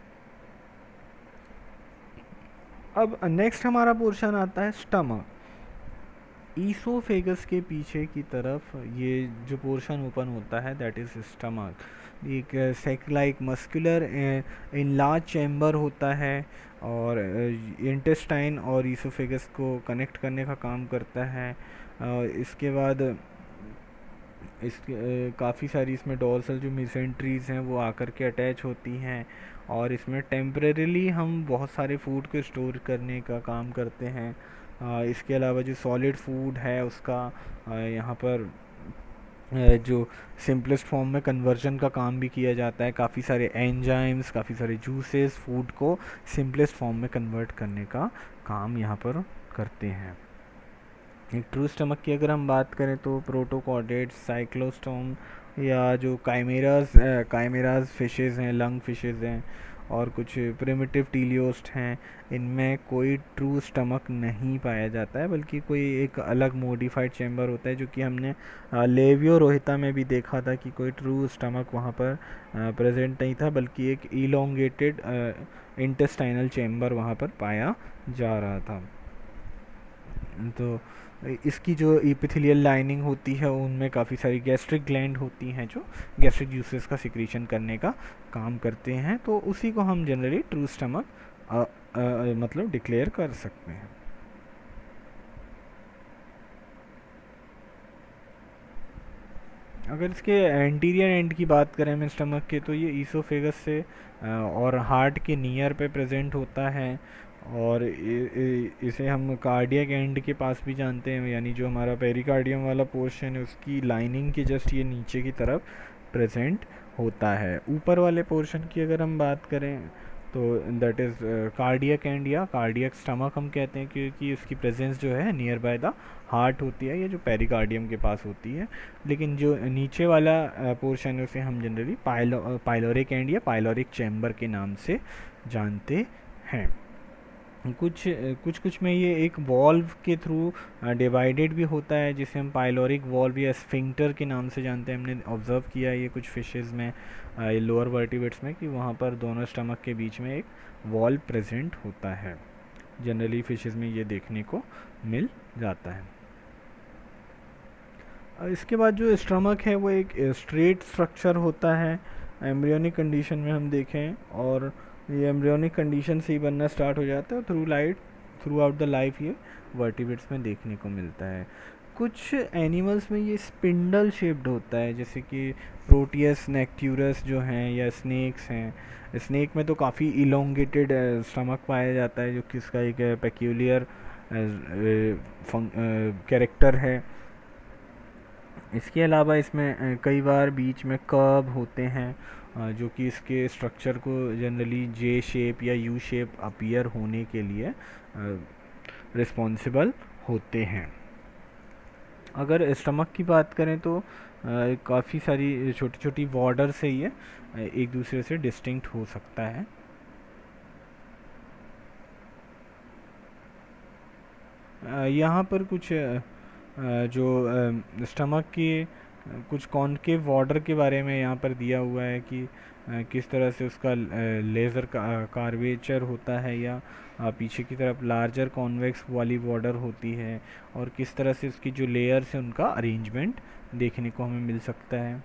अब नेक्स्ट हमारा पोर्शन आता है स्टमक। ईसोफेगस के पीछे की तरफ ये जो पोर्शन ओपन होता है दैट इज स्टमक। एक sac like muscular in large chamber होता है और इंटेस्टाइन और ईसोफेगस को कनेक्ट करने का काम करता है। इसके बाद इस काफ़ी सारी इसमें डोर्सल जो मेसेंट्रीज हैं वो आकर के अटैच होती हैं और इसमें टेम्परेरीली हम बहुत सारे फूड को स्टोर करने का काम करते हैं। आ, इसके अलावा जो सॉलिड फूड है उसका यहाँ पर जो सिंपलेस्ट फॉर्म में कन्वर्जन का काम भी किया जाता है। काफ़ी सारे एंजाइम्स, काफ़ी सारे जूसेस फूड को सिंपलेस्ट फॉर्म में कन्वर्ट करने का काम यहाँ पर करते हैं। एक ट्रू स्टमक की अगर हम बात करें तो प्रोटोकॉर्डेट्स, साइक्लोस्टोम या जो काइमेराज काइमेराज फिशेज़ हैं, लंग फिशेज़ हैं और कुछ प्रिमिटिव टीलियोस्ट हैं, इनमें कोई ट्रू स्टमक नहीं पाया जाता है, बल्कि कोई एक अलग मॉडिफाइड चैम्बर होता है, जो कि हमने लेवियो रोहिता में भी देखा था कि कोई ट्रू स्टमक वहाँ पर प्रेजेंट नहीं था, बल्कि एक इलोंगेटेड इंटेस्टाइनल चैम्बर वहाँ पर पाया जा रहा था। तो इसकी जो एपिथेलियल लाइनिंग होती है उनमें काफ़ी सारी गैस्ट्रिक ग्लैंड होती हैं जो गैस्ट्रिक जूसेस का सिक्रीशन करने का काम करते हैं। तो उसी को हम जनरली ट्रू स्टमक मतलब डिक्लेयर कर सकते हैं। अगर इसके एंटीरियर एंड की बात करें हम स्टमक के, तो ये ईसोफेगस से और हार्ट के नियर पे प्रेजेंट होता है और इसे हम कार्डियक एंड के पास भी जानते हैं, यानी जो हमारा पेरिकार्डियम वाला पोर्शन है उसकी लाइनिंग के जस्ट ये नीचे की तरफ प्रेजेंट होता है। ऊपर वाले पोर्शन की अगर हम बात करें तो दैट इज़ कार्डियक एंड या कार्डियक स्टमक हम कहते हैं, क्योंकि उसकी प्रेजेंस जो है नियर बाय द हार्ट होती है, ये जो पेरिकार्डियम के पास होती है। लेकिन जो नीचे वाला पोर्शन है उसे हम जनरली पाइलो पाइलोरिक एंड या पाइलोरिक चैम्बर के नाम से जानते हैं। कुछ कुछ कुछ में ये एक वॉल्व के थ्रू डिवाइडेड भी होता है, जिसे हम पाइलोरिक वॉल्व या स्फिंक्टर के नाम से जानते हैं। हमने ऑब्जर्व किया है ये कुछ फिशेज़ में, लोअर वर्टिब्रेट्स में, कि वहाँ पर दोनों स्टमक के बीच में एक वॉल्व प्रेजेंट होता है। जनरली फिशेज़ में ये देखने को मिल जाता है। इसके बाद जो स्टमक है वो एक स्ट्रेट स्ट्रक्चर होता है एम्ब्रियोनिक कंडीशन में हम देखें, और ये एम्ब्रियोनिक कंडीशन से ही बनना स्टार्ट हो जाता है। Through light throughout the life ये वर्टिब्रेट्स में देखने को मिलता है। कुछ एनिमल्स में ये स्पिंडल शेप्ड होता है, जैसे कि प्रोटियस नेक्ट्यूरस जो हैं या स्नेक्स हैं। स्नेक में तो काफ़ी इलोंगेटेड स्टमक पाया जाता है, जो कि इसका एक पेक्यूलियर कैरेक्टर है। इसके अलावा इसमें कई बार बीच में कर्व होते हैं, जो कि इसके स्ट्रक्चर को जनरली जे शेप या यू शेप अपीयर होने के लिए रिस्पॉन्सिबल होते हैं। अगर स्टमक की बात करें तो काफ़ी सारी छोटी छोटी बॉर्डर से ये एक दूसरे से डिस्टिंक्ट हो सकता है। यहाँ पर कुछ जो स्टमक की कुछ कॉनकेव बॉर्डर के बारे में यहाँ पर दिया हुआ है कि किस तरह से उसका लेज़र कार्वेचर होता है, या पीछे की तरफ लार्जर कॉन्वेक्स वाली बॉर्डर होती है, और किस तरह से उसकी जो लेयर्स है उनका अरेंजमेंट देखने को हमें मिल सकता है।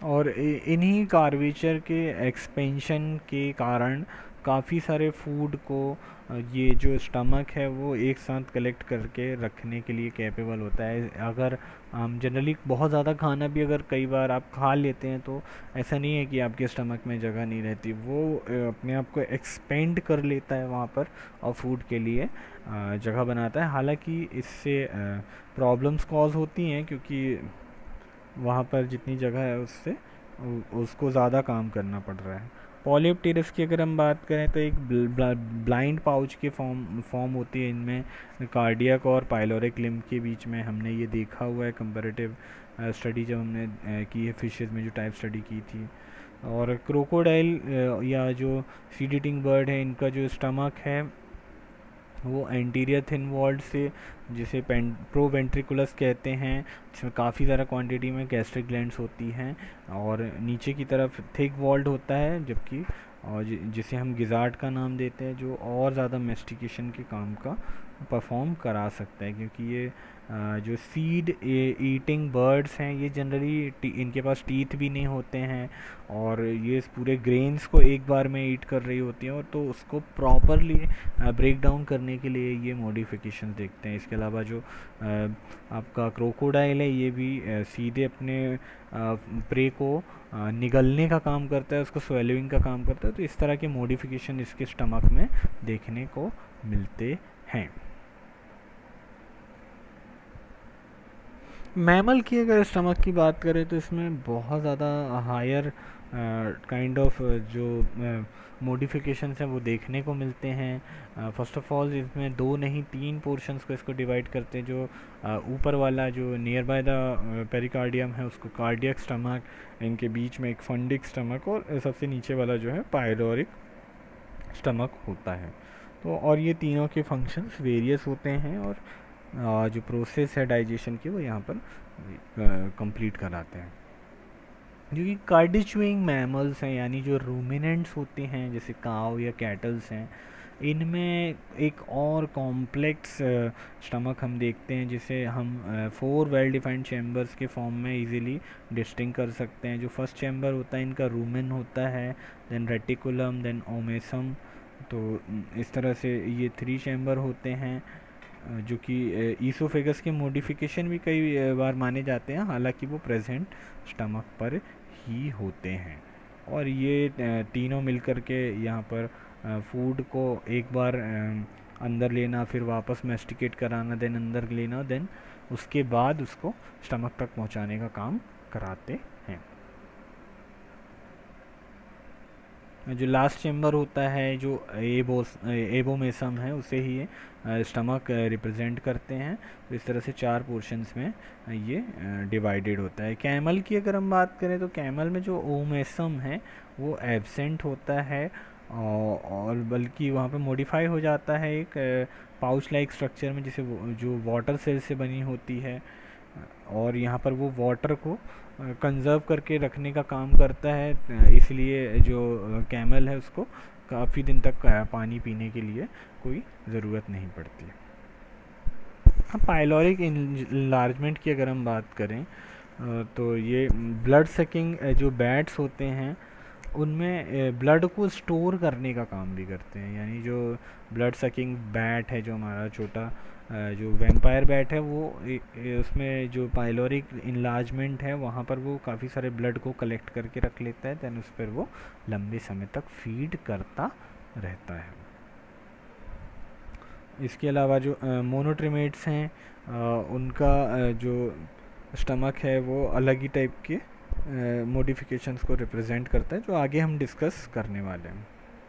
और इन्हीं कार्वेचर के एक्सपेंशन के कारण काफ़ी सारे फूड को ये जो स्टमक है वो एक साथ कलेक्ट करके रखने के लिए कैपेबल होता है। अगर हम जनरली बहुत ज़्यादा खाना भी अगर कई बार आप खा लेते हैं तो ऐसा नहीं है कि आपके स्टमक में जगह नहीं रहती, वो अपने आप को एक्सपेंड कर लेता है वहाँ पर और फूड के लिए जगह बनाता है। हालांकि इससे प्रॉब्लम्स कॉज होती हैं क्योंकि वहाँ पर जितनी जगह है उससे उसको ज़्यादा काम करना पड़ रहा है। पॉलीप्टेरस की अगर हम बात करें तो एक ब्लाइंड पाउच के फॉर्म फॉर्म होती है इनमें, कार्डियक और पाइलोरिक लिम्ब के बीच में। हमने ये देखा हुआ है कंपैरेटिव स्टडी जब हमने की है फिशेस में, जो टाइप स्टडी की थी। और क्रोकोडाइल या जो सीड ईटिंग बर्ड है, इनका जो स्टमक है वो एंटीरियर थिन वॉल्ड से, जिसे प्रोवेंट्रिकुलस कहते हैं, जिसमें काफ़ी ज़्यादा क्वांटिटी में गैस्ट्रिक ग्लैंड्स होती हैं, और नीचे की तरफ थिक वॉल्ड होता है, जबकि और जिसे हम गिजार्ड का नाम देते हैं, जो और ज़्यादा मेस्टिकेशन के काम का परफॉर्म करा सकता है। क्योंकि ये जो सीड ईटिंग बर्ड्स हैं ये जनरली इनके पास टीथ भी नहीं होते हैं, और ये पूरे ग्रेन्स को एक बार में ईट कर रही होती हैं, और तो उसको प्रॉपरली ब्रेक डाउन करने के लिए ये मॉडिफिकेशन देखते हैं। इसके अलावा जो आपका क्रोकोडाइल है ये भी सीधे अपने प्रे को निगलने का काम करता है, उसको स्वेलिंग का काम करता है। तो इस तरह के मॉडिफिकेशन इसके स्टमक में देखने को मिलते हैं। मैमल की अगर स्टमक की बात करें तो इसमें बहुत ज़्यादा हायर काइंड ऑफ जो मॉडिफिकेशंस हैं वो देखने को मिलते हैं। फर्स्ट ऑफ ऑल इसमें दो नहीं तीन पोर्शंस को इसको डिवाइड करते हैं। जो ऊपर वाला जो नियर बाय द पेरिकार्डियम है उसको कार्डियक स्टमक, इनके बीच में एक फंडिक स्टमक, और सबसे नीचे वाला जो है पाइलोरिक स्टमक होता है। तो और ये तीनों के फंक्शंस वेरियस होते हैं, और आ, जो प्रोसेस है डाइजेशन की वो यहाँ पर कंप्लीट कराते हैं। जो कि कार्डिचुइंग मैमल्स हैं, यानी जो रूमिनेंट्स होते हैं जैसे काव या कैटल्स हैं, इनमें एक और कॉम्प्लेक्स स्टमक हम देखते हैं, जिसे हम फोर वेल डिफाइंड चैम्बर्स के फॉर्म में इजीली डिस्टिंग कर सकते हैं। जो फर्स्ट चैम्बर होता है इनका रूमेन होता है, देन रेटिकुलम, देन ओमेसम। तो इस तरह से ये थ्री चैम्बर होते हैं, जो कि ईसोफेगस के मॉडिफिकेशन भी कई बार माने जाते हैं, हालांकि वो प्रेजेंट स्टमक पर ही होते हैं। और ये तीनों मिलकर के यहाँ पर फूड को एक बार अंदर लेना, फिर वापस मेस्टिकेट कराना, देन अंदर लेना, देन उसके बाद उसको स्टमक तक पहुँचाने का काम कराते हैं। जो लास्ट चेम्बर होता है जो एबोस एबोमेसम है, उसे ही ये स्टमक रिप्रेजेंट करते हैं। तो इस तरह से चार पोर्शंस में ये डिवाइडेड होता है। कैमल की अगर हम बात करें तो कैमल में जो ओमेसम है वो एब्सेंट होता है, और बल्कि वहाँ पे मॉडिफाई हो जाता है एक पाउच लाइक स्ट्रक्चर में, जिसे जो वाटर सेल से बनी होती है, और यहाँ पर वो वाटर को कंजर्व करके रखने का काम करता है। इसलिए जो कैमल है उसको काफ़ी दिन तक पानी पीने के लिए कोई ज़रूरत नहीं पड़ती। हाँ, पाइलोरिक इनलार्जमेंट की अगर हम बात करें तो ये ब्लड सकिंग जो बैट्स होते हैं उनमें ब्लड को स्टोर करने का काम भी करते हैं। यानी जो ब्लड सकिंग बैट है, जो हमारा छोटा जो वैम्पायर बैट है, वो उसमें जो पाइलोरिक इनलार्जमेंट है वहाँ पर वो काफ़ी सारे ब्लड को कलेक्ट करके रख लेता है, दैन उस पर वो लंबे समय तक फीड करता रहता है। इसके अलावा जो मोनोट्रिमेट्स हैं उनका जो स्टमक है वो अलग ही टाइप के मॉडिफिकेशंस को रिप्रेजेंट करता है, जो आगे हम डिस्कस करने वाले हैं।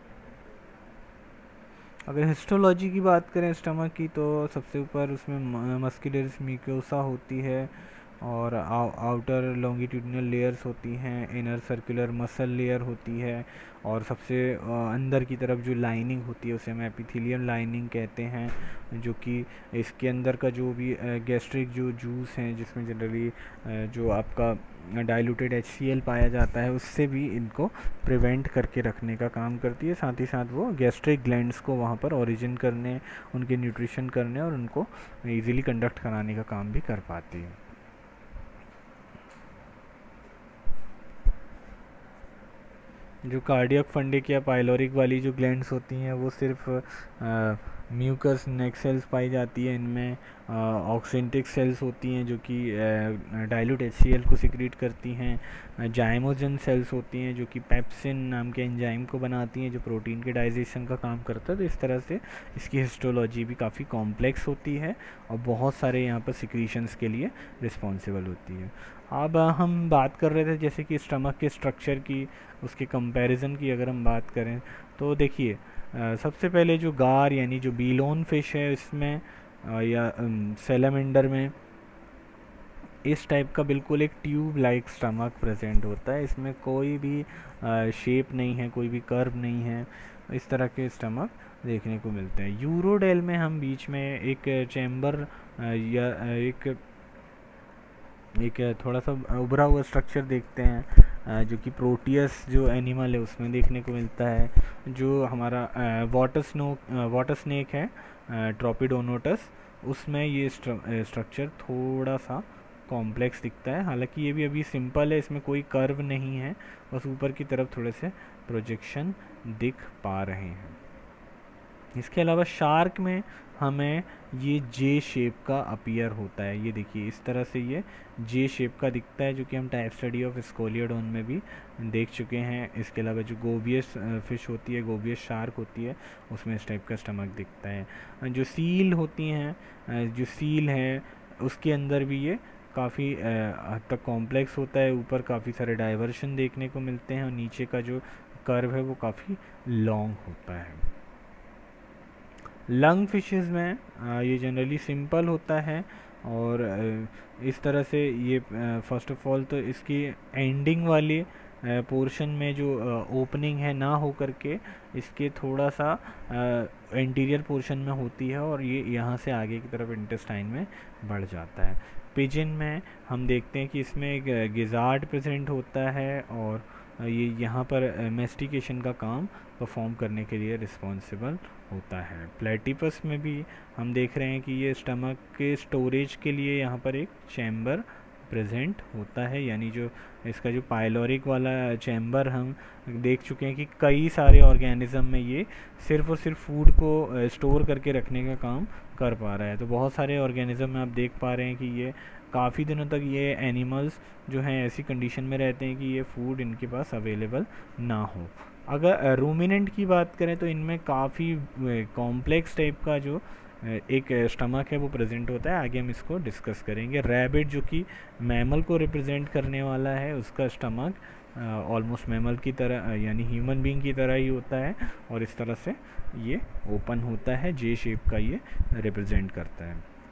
अगर हिस्टोलॉजी की बात करें स्टमक की तो सबसे ऊपर उसमें मस्कुलर म्यूकोसा होती है, और आउटर लॉन्गिट्यूडिनल लेयर्स होती हैं, इनर सर्कुलर मसल लेयर होती है, और सबसे अंदर की तरफ जो लाइनिंग होती है उसे हम एपिथेलियम लाइनिंग कहते हैं, जो कि इसके अंदर का जो भी गैस्ट्रिक जो जूस हैं, जिसमें जनरली जो आपका डाइल्यूटेड एच सी एल पाया जाता है, उससे भी इनको प्रिवेंट करके रखने का काम करती है। साथ ही साथ वो गैस्ट्रिक ग्लैंड्स को वहाँ पर ओरिजिन करने, उनके न्यूट्रिशन करने और उनको इजीली कंडक्ट कराने का काम भी कर पाती है। जो कार्डियक फंडिक या पाइलोरिक वाली जो ग्लैंड्स होती हैं वो सिर्फ म्यूकस नेक सेल्स पाई जाती है। इनमें ऑक्सेंटिक सेल्स होती हैं जो कि डाइल्यूट एचसीएल को सिक्रीट करती हैं। जाइमोजन सेल्स होती हैं जो कि पेप्सिन नाम के एंजाइम को बनाती हैं जो प्रोटीन के डाइजेशन का काम करता है। तो इस तरह से इसकी हिस्टोलॉजी भी काफ़ी कॉम्प्लेक्स होती है और बहुत सारे यहाँ पर सिक्रीशंस के लिए रिस्पॉन्सिबल होती है। अब हम बात कर रहे थे जैसे कि स्टमक के स्ट्रक्चर की, उसके कंपैरिजन की अगर हम बात करें तो देखिए सबसे पहले जो गार यानी जो बीलोन फिश है इसमें आ, या सैलामेंडर में इस टाइप का बिल्कुल एक ट्यूब लाइक स्टमक प्रेजेंट होता है। इसमें कोई भी शेप नहीं है, कोई भी कर्व नहीं है। इस तरह के स्टमक देखने को मिलते हैं। यूरोडेल में हम बीच में एक चैम्बर या एक एक थोड़ा सा उभरा हुआ स्ट्रक्चर देखते हैं जो कि प्रोटियस जो एनिमल है उसमें देखने को मिलता है। जो हमारा वाटर स्नो वाटर स्नेक है ट्रोपिडोनोटस, उसमें ये स्ट्रक्चर थोड़ा सा कॉम्प्लेक्स दिखता है। हालांकि ये भी अभी सिंपल है, इसमें कोई कर्व नहीं है, बस ऊपर की तरफ थोड़े से प्रोजेक्शन दिख पा रहे हैं। इसके अलावा शार्क में हमें ये जे शेप का अपीयर होता है। ये देखिए इस तरह से ये जे शेप का दिखता है जो कि हम टाइप स्टडी ऑफ स्कोलियोडोन में भी देख चुके हैं। इसके अलावा जो गोबियस फिश होती है, गोबियस शार्क होती है, उसमें इस टाइप का स्टमक दिखता है। जो सील होती हैं, जो सील है उसके अंदर भी ये काफ़ी हद तक कॉम्प्लेक्स होता है। ऊपर काफ़ी सारे डाइवर्शन देखने को मिलते हैं और नीचे का जो कर्व है वो काफ़ी लॉन्ग होता है। लंग फिशेस में आ, ये जनरली सिंपल होता है और आ, इस तरह से ये फर्स्ट ऑफ ऑल तो इसकी एंडिंग वाली पोर्शन में जो ओपनिंग है ना हो करके इसके थोड़ा सा इंटीरियर पोर्शन में होती है और ये यहाँ से आगे की तरफ इंटेस्टाइन में बढ़ जाता है। पिजन में हम देखते हैं कि इसमें एक गिजार्ड प्रेजेंट होता है और ये यहाँ पर मेस्टिकेशन का काम परफॉर्म करने के लिए रिस्पॉन्सिबल होता है। प्लेटिपस में भी हम देख रहे हैं कि ये स्टमक के स्टोरेज के लिए यहाँ पर एक चैम्बर प्रेजेंट होता है, यानी जो इसका जो पाइलोरिक वाला चैम्बर हम देख चुके हैं कि कई सारे ऑर्गेनिज्म में ये सिर्फ और सिर्फ फूड को स्टोर करके रखने का काम कर पा रहा है। तो बहुत सारे ऑर्गेनिज्म में आप देख पा रहे हैं कि ये काफ़ी दिनों तक ये एनिमल्स जो हैं ऐसी कंडीशन में रहते हैं कि ये फूड इनके पास अवेलेबल ना हो। अगर रूमिनेंट की बात करें तो इनमें काफ़ी कॉम्प्लेक्स टाइप का जो एक स्टमक है वो प्रेजेंट होता है। आगे हम इसको डिस्कस करेंगे। रैबिट जो कि मैमल को रिप्रेजेंट करने वाला है, उसका स्टमक ऑलमोस्ट मैमल की तरह यानी ह्यूमन बीइंग की तरह ही होता है और इस तरह से ये ओपन होता है, जे शेप का ये रिप्रेजेंट करता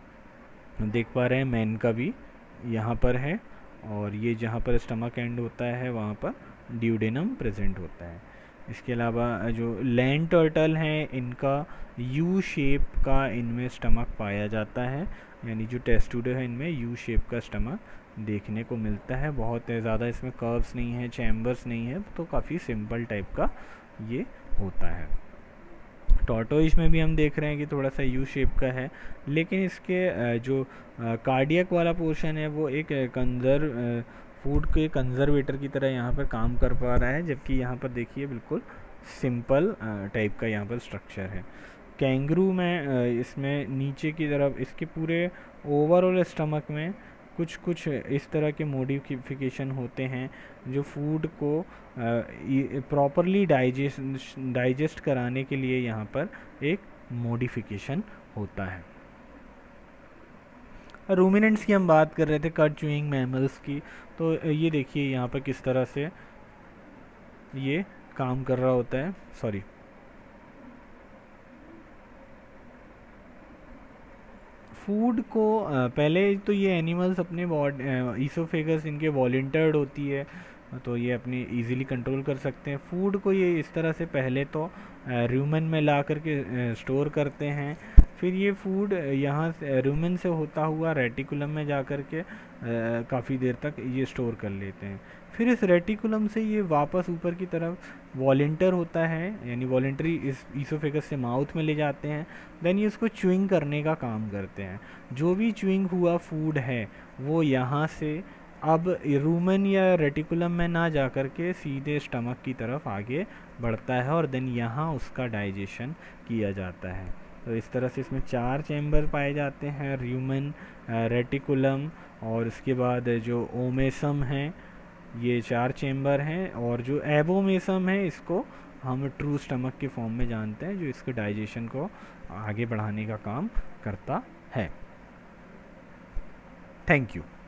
है। देख पा रहे हैं मैन का भी यहाँ पर है और ये जहाँ पर स्टमक एंड होता है वहाँ पर ड्यूडेनम प्रेजेंट होता है। इसके अलावा जो लैंड टर्टल हैं इनका यू शेप का इनमें स्टमक पाया जाता है, यानी जो टेस्टुडो है इनमें यू शेप का स्टमक देखने को मिलता है। बहुत ज़्यादा इसमें कर्व्स नहीं है, चैम्बर्स नहीं है, तो काफ़ी सिंपल टाइप का ये होता है। टॉर्टोइज में भी हम देख रहे हैं कि थोड़ा सा यू शेप का है, लेकिन इसके जो कार्डियक वाला पोर्शन है वो एक कंजर्व फूड के कंजर्वेटर की तरह यहाँ पर काम कर पा रहा है, जबकि यहाँ पर देखिए बिल्कुल सिंपल टाइप का यहाँ पर स्ट्रक्चर है। कैंगरू में इसमें नीचे की तरफ इसके पूरे ओवरऑल स्टमक में कुछ कुछ इस तरह के मॉडिफिकेशन होते हैं जो फूड को प्रॉपरली डाइजेस्ट डाइजेस्ट कराने के लिए यहाँ पर एक मॉडिफिकेशन होता है। रूमिनेंट्स की हम बात कर रहे थे, कट च्यूइंग मैमल्स की, तो ये देखिए यहाँ पर किस तरह से ये काम कर रहा होता है। सॉरी फूड को पहले तो ये एनिमल्स अपने बॉडी ईसोफेगस इनके वॉलंटियर्ड होती है तो ये अपनी इजीली कंट्रोल कर सकते हैं। फूड को ये इस तरह से पहले तो रूमेन में ला करके स्टोर करते हैं, फिर ये फूड यहाँ से रूमेन से होता हुआ रेटिकुलम में जा कर के काफ़ी देर तक ये स्टोर कर लेते हैं। फिर इस रेटिकुलम से ये वापस ऊपर की तरफ वॉलंटियर होता है, यानी वॉलंटरी इस ईसोफेगस से माउथ में ले जाते हैं। देन ये उसको च्यूइंग करने का काम करते हैं। जो भी च्यूइंग हुआ फूड है वो यहाँ से अब रूमेन या रेटिकुलम में ना जा कर के सीधे स्टमक की तरफ आगे बढ़ता है और देन यहाँ उसका डाइजेशन किया जाता है। तो इस तरह से इसमें चार चैम्बर पाए जाते हैं, रूमेन, रेटिकुलम और इसके बाद जो ओमेसम है, ये चार चैम्बर हैं। और जो एबोमेसम है इसको हम ट्रू स्टमक के फॉर्म में जानते हैं, जो इसके डाइजेशन को आगे बढ़ाने का काम करता है। Thank you.